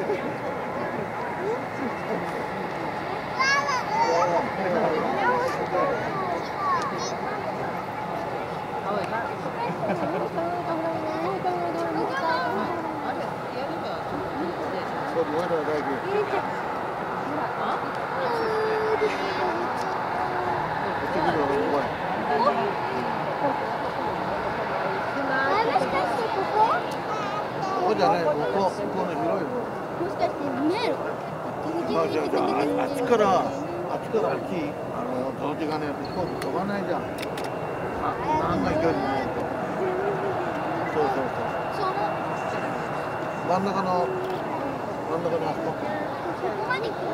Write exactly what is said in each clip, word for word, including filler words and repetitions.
ここじゃない、ここ、ここの広いの。 もしかして見える？ あ、じゃあ、じゃあ、あっちから、あっちから木、あの、届けがね、飛行機飛ばないじゃん。あ、何の距離ないと。そうそうそう。真ん中の、真ん中のあそこ。 ここまで行く？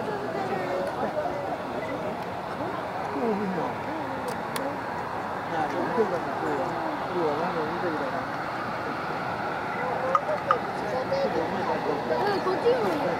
こう見るの。なあ、見てください、今日は。今日は何を見てください。 うん、こっちもいい。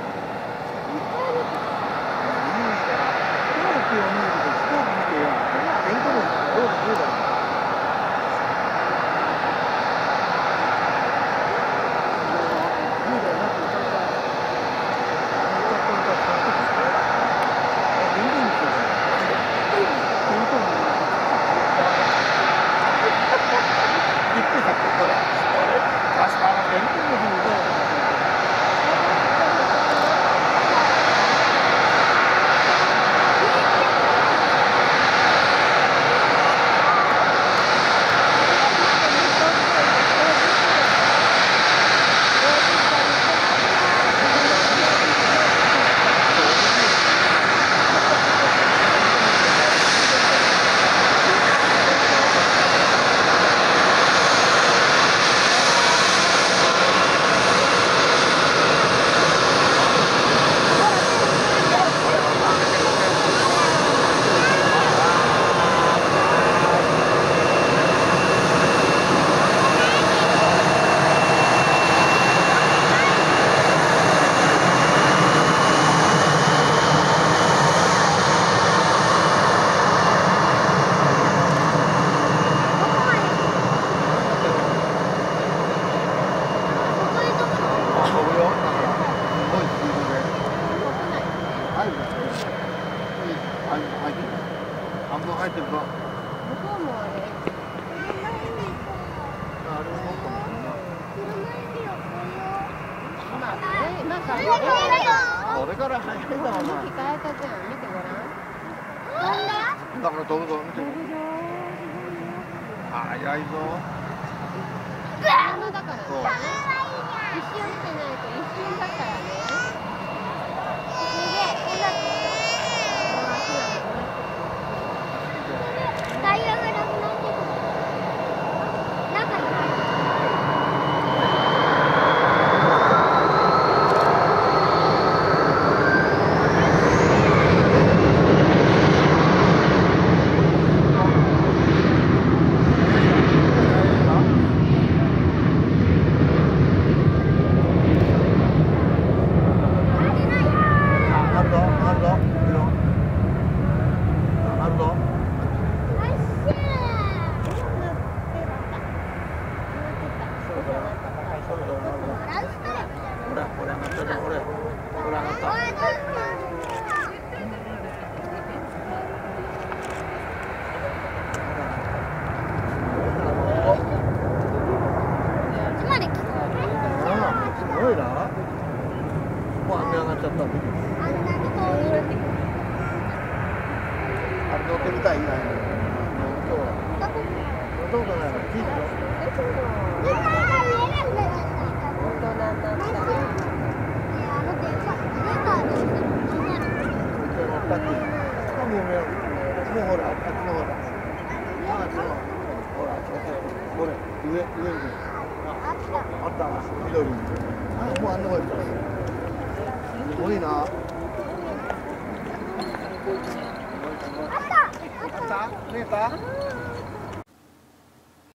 半分入ってるか。向こうもあれ。あれも乗ったもんな。まあね、まあこれから入ってたわな。向き変えたじゃん、見てごらん。だから飛ぶぞ、見て。早いぞ。車だからね。一瞬見てないと一瞬だからね。見えた？